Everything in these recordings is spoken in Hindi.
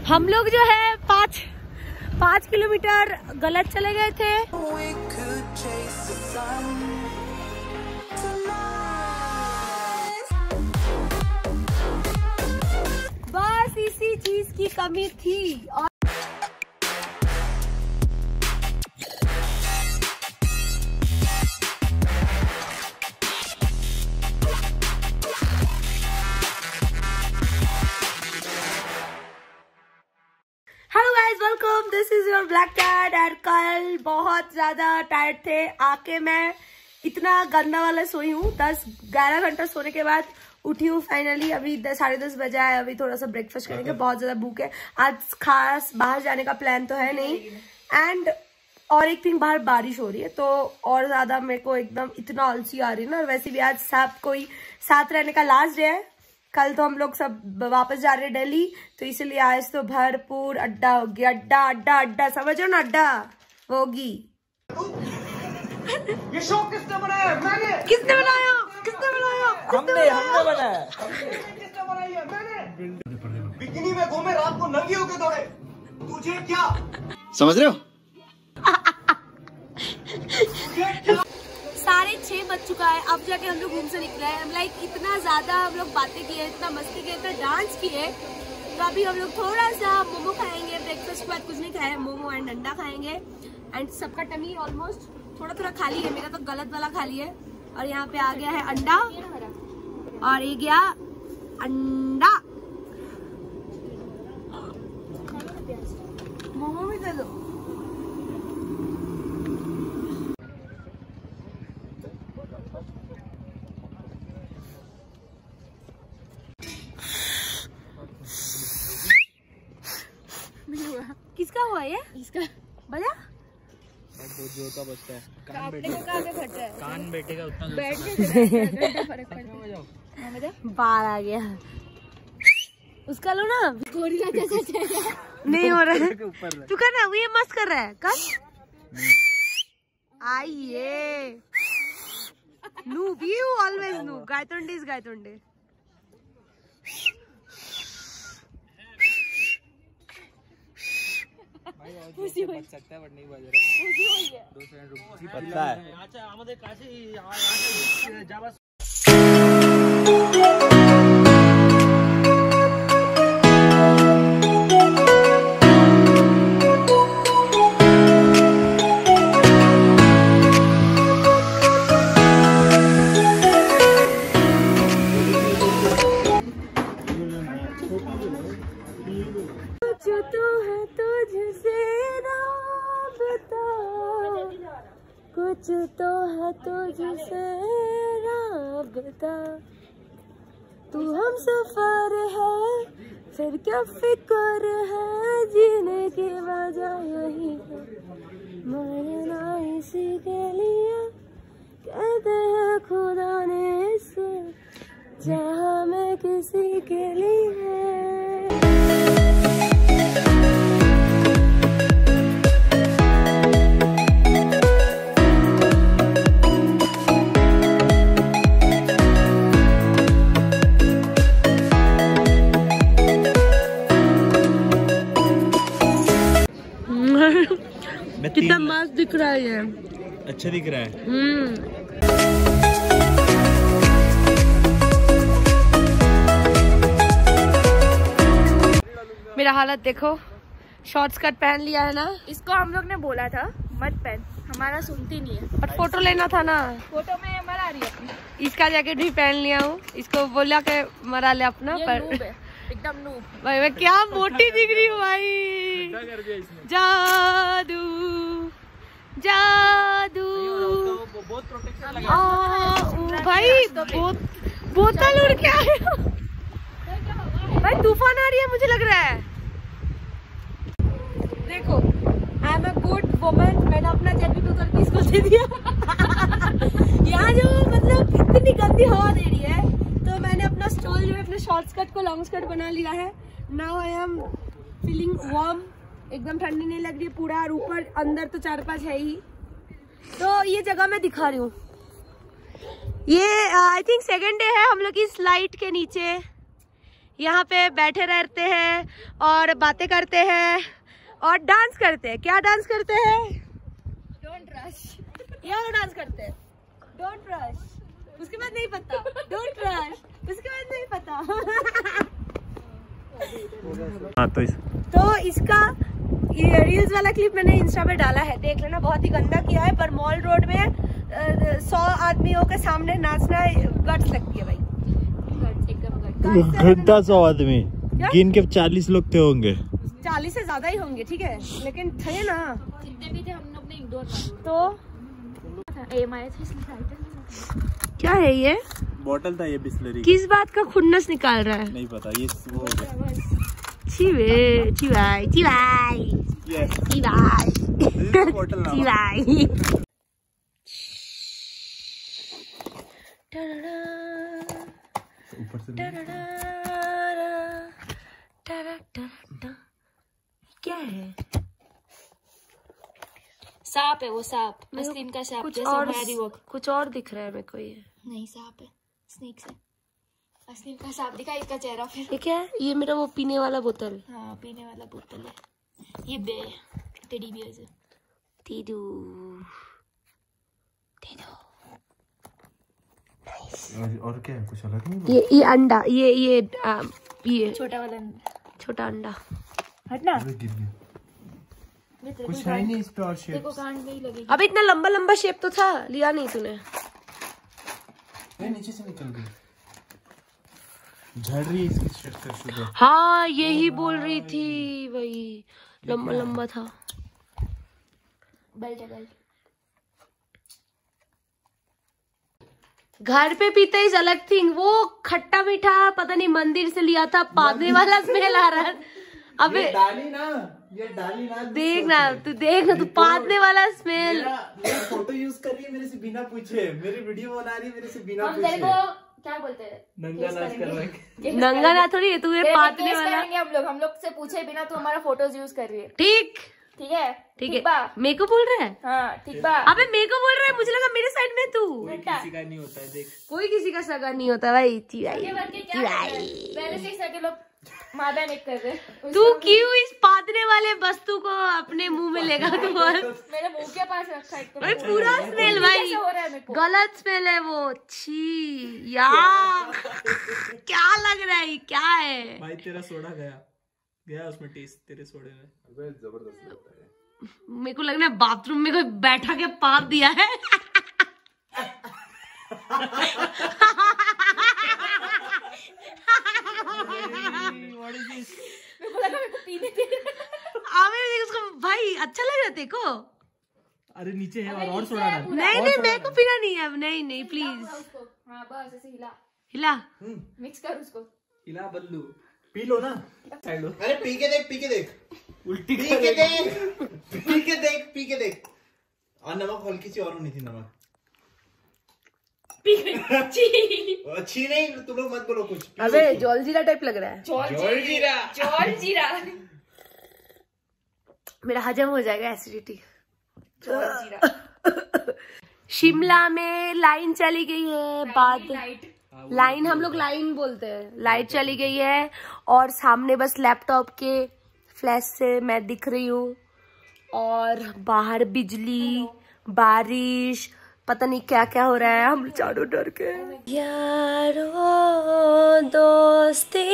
हम लोग जो है 5 किलोमीटर गलत चले गए थे। बस इसी चीज की कमी थी। और welcome, this is your black cat. और कल बहुत ज्यादा टायर्ड थे, आके मैं इतना गंदा वाला सोई हूँ। 10-11 घंटा सोने के बाद उठी हूँ फाइनली। अभी 10-10:30 बजा है। अभी थोड़ा सा ब्रेकफास्ट करेंगे, बहुत ज्यादा भूख है। आज खास बाहर जाने का प्लान तो है नहीं। एंड और एक थिंग, बाहर बारिश हो रही है तो और ज्यादा मेरे को एकदम इतना आलसी आ रही है ना। और वैसे भी आज सब कोई साथ रहने का लास्ट डे है। कल तो हम लोग सब वापस जा रहे हैं दिल्ली, तो इसलिए आज तो भरपूर अड्डा होगी। अड्डा अड्डा अड्डा, समझो ना, अड्डा होगी। ये शो किसने बनाया? मैंने। किसने बनाया? किसने बनाया? हमने बनाया। किसने बनाई है? मैंने। बिकिनी में घूमे, रात को नंगी होके दौड़े। तुझे क्या समझ रहे हो? 6:30 बज चुका है। अब जाके हम लोग रूम से निकले हैं। लाइक इतना ज्यादा हम लोग बातें किए, इतना मस्ती किए, इतना डांस किए। तो अभी हम लोग थोड़ा सा मोमो खाएंगे। ब्रेकफास्ट के बाद कुछ नहीं खाए, मोमो एंड अंडा खाएंगे। एंड सबका टमी ऑलमोस्ट थोड़ा खाली है, मेरा तो गलत वाला खाली है। और यहाँ पे आ गया है अंडा और ये गया अंडा। मोमो भी दे दो। किसका हुआ ये? इसका बजा। जोर का बजता है। कान बैठेगा उतना बैठ बाल आ गया। उसका लो ना, गोरिल्ला जैसा नहीं हो रहा है। तू कर ना, वो ये मस्त कर रहा है। कर आइए noob, you always noob. Gaitonde is Gaitonde. बच सकता है बट नहीं बज रहा। 2 सेकंड रुक, पता है। अच्छा আমাদের কাছে যাবা। कुछ तो है तुझसे राबता, तू हम सफर है, फिर क्या फिक्र है, जीने की वजह यही है, मरना इसी के लिए, कहते हैं खुदा ने इसे जहाँ में किसी के लिए। कितना मस्त दिख रहा है ये। अच्छा दिख रहा है। मेरा हालत देखो, शॉर्ट्स कट पहन लिया है ना। इसको हम लोग ने बोला था मत पहन, हमारा सुनती नहीं है। पर फोटो लेना था ना। फोटो में मरा रही है। इसका जैकेट भी पहन लिया हूँ, इसको बोला के मरा ले अपना। ये पर नूब है, एकदम नूब। भाई मैं क्या मोटी दिख रही हूँ भाई। जादू जादू बहुत प्रोटेक्शन लगा भाई। बोतल उड़ के आए भाई, तूफान आ रही है मुझे लग रहा है। देखो, I am a good woman. मैंने अपना जैकेट उतर के इसको दे दिया। यहाँ जो मतलब इतनी गंदी हवा दे रही है, तो मैंने अपना स्टोल जो है अपने शॉर्ट स्कर्ट को लॉन्ग स्कर्ट बना लिया है। Now I am feeling warm, एकदम ठंडी नहीं लग रही पूरा। और ऊपर अंदर तो 4-5 है ही। तो ये जगह मैं दिखा रही हूँ। ये आई थिंक सेकंड डे है हम लोग इस लाइट के नीचे। यहाँ पे बैठे रहते हैं और बातें करते हैं और डांस करते हैं। क्या डांस करते हैं? Don't rush. ये वाला डांस करते हैं, डोंट रश। उसके बाद नहीं पता, डोंट रश। उसके बाद नहीं पता। हाँ तो इसका ये रील्स वाला क्लिप मैंने इंस्टा पे डाला है, देख लेना। बहुत ही गंदा किया है, पर मॉल रोड में 100 आदमियों के सामने नाचना गट्स लगती है भाई। घंटा 100 आदमी गिन के 40 लोग थे होंगे। 40 से ज्यादा ही होंगे, ठीक है, लेकिन थे ना जितने भी थे हम लोग ने इग्नोर कर तो। क्या क्या है ये? बोतल था ये बिस्लरी। किस बात का खुन्नस निकाल रहा है? नहीं पता ये वो चिवे चिवाई चिवाई चिवाई चिवाई। ऊपर से क्या है? सांप है वो, सांप, मस्लिन का सांप, कुछ जैसे और हमारी वो। कुछ और दिख रहा है मेरे को। ये नहीं, सांप है, स्नेक है। मस्लिन का सांप दिखा इसका चेहरा फिर। ये क्या है? ये मेरा वो पीने वाला बोतल। हाँ, पीने वाला बोतल है ये। बे टेडी बियर है। तीदू और क्या है? कुछ अलग नहीं? ये अंडा, ये छोटा वाला छोटा अंडा। हटना। गिर गया। कुछ है नहीं इस पे और शेप। देखो गांड में ही लगेगी। अब इतना लंबा लंबा शेप तो था, लिया नहीं तूने? नीचे से निकल गई। झड़ रही है इसकी शक्कर शुगर। हाँ यही बोल रही थी, वही लंबा लंबा था। बेल्ट है, बेल्ट। घर पे पीते इज अलग थिंग। वो खट्टा मीठा पता नहीं मंदिर से लिया था, पादने वाला स्मेल आ रहा है। अबे डाली ना, ये डाली ना। देखना तू पादने वाला स्मेल। मेरा फोटो यूज कर रही है मेरे से बिना पूछे, मेरी वीडियो बना रही है मेरे से बिना हम तेरे पूछे। को क्या बोलते हैं? नंगा नाच कर रहा है। नंगा ना थोड़ी है तू, ये पादने वाला। हम लोग से पूछे बिना तू हमारा फोटोज यूज कर रही है। ठीक ठीक है, ठीक है। बा। मेरे को बोल रहा है? हाँ ठीक बा। अबे मेरे को बोल रहा है, मुझे लगा मेरे साइड में तू। किसी का नहीं होता है, देख। कोई किसी का सगा नहीं होता भाई। आगे बढ़ के क्या कर रहे हैं? पहले से ही सगे लोग मादा नहीं कर रहे। तू क्यों इस पादने वाले वस्तु को अपने मुंह में लेगा? तू मेरे मुंह के पास रखा है भाई, पूरा स्मेल भाई, कैसे हो रहा है मेरे को? गलत स्मेल है वो। छी यार क्या लग रहा है, क्या है भाई? तेरा सोडा गया उसमें टेस्ट, तेरे सोडे में। जबरदस्त होता है। मेरे को लग रहा है बाथरूम में कोई बैठा के पाप दिया है। मेरे को लगा मेरे को पीने दे। उसको भाई अच्छा लग रहा देखो। अरे नीचे है और सोडा डाल। नहीं मेरे को पीना नहीं है अब। नहीं प्लीज। हाँ बस ऐसे हिला मिक्स कर उसको। हिला बल्लू। पी लो ना। अरे पी के देख उल्टी पी के देख। और नमक हल्की सी और होनी थी, नमक अच्छी नहीं। तुम लोग मत बोलो कुछ। अबे जलजीरा टाइप लग रहा है। जॉल जीरा मेरा हजम हो जाएगा, एसिडिटी। शिमला में लाइन चली गई है। बाद लाइन, हम लोग लाइन बोलते हैं। लाइट चली गई है और सामने बस लैपटॉप के फ्लैश से मैं दिख रही हूँ, और बाहर बिजली, बारिश, पता नहीं क्या क्या हो रहा है। हम चारों डर के। यारो दोस्ती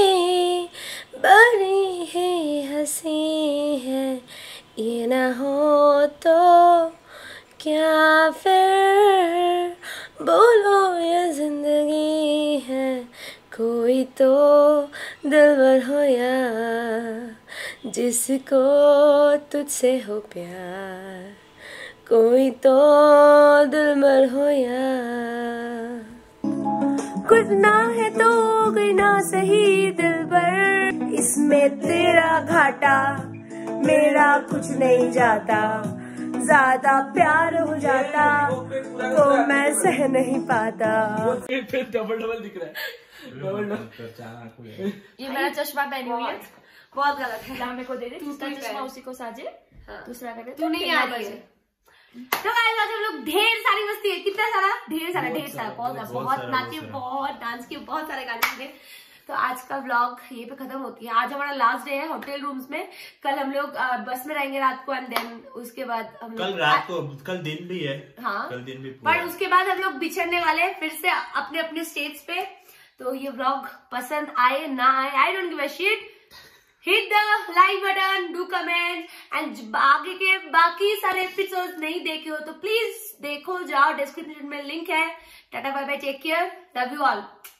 बड़ी है, हंसी है, ये ना हो तो क्या फिर बोलो ये जिंदगी है। कोई तो दिलबर हो या जिसको तुझसे हो प्यार, कोई तो दिलबर हो या। कुछ ना है तो कोई ना सही दिलबर, इसमें तेरा घाटा मेरा कुछ नहीं जाता। ज्यादा प्यार हो जाता तो मैं सह नहीं पाता। फिर डबल दिख रहा है। ये मेरा चश्मा पहनी हुई है, बहुत गलत है। मेरे को दे दे। जिसका चश्मा उसी को साजे। दूसरा कर दे। तू नहीं आ रही है। तो गाइस आज हम लोग ढेर सारी मस्ती है। कितना सारा? ढेर सारा बहुत नाचे, बहुत डांस किए, बहुत सारे गाने थे। तो आज का व्लॉग ये पे खत्म होती है। आज हमारा लास्ट डे है होटल रूम्स में। कल हम लोग बस में रहेंगे रात को एंड देन उसके बाद हम कल रात को, कल दिन भी है। हाँ, कल दिन भी पर उसके बाद हम लोग बिछड़ने वाले हैं फिर से अपने अपने स्टेट्स पे। तो ये व्लॉग पसंद आए ना आए, I don't give a shit. Hit the like button, do comment and आगे के बाकी सारे एपिसोड नहीं देखे हो तो प्लीज देखो, जाओ, डिस्क्रिप्शन में लिंक है। Tata bye bye, take care, love you all.